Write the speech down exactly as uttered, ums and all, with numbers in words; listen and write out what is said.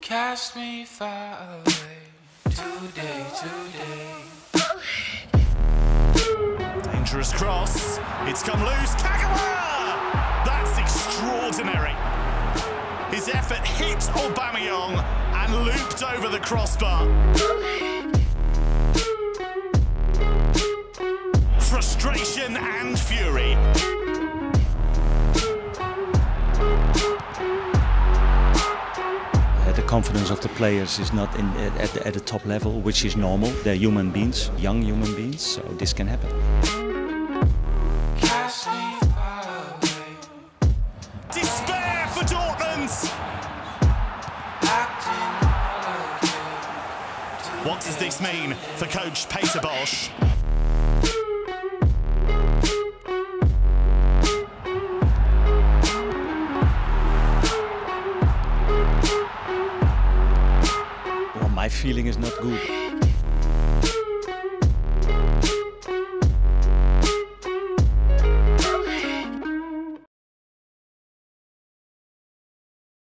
Cast me far away today, today. Dangerous cross. It's come loose. Kagawa! That's extraordinary. His effort hit Aubameyang and looped over the crossbar. Frustration and fury. The confidence of the players is not in, at, the, at the top level, which is normal. They're human beings, young human beings, so this can happen. Despair for Dortmund! What does this mean for coach Peter Bosz? My feeling is not good.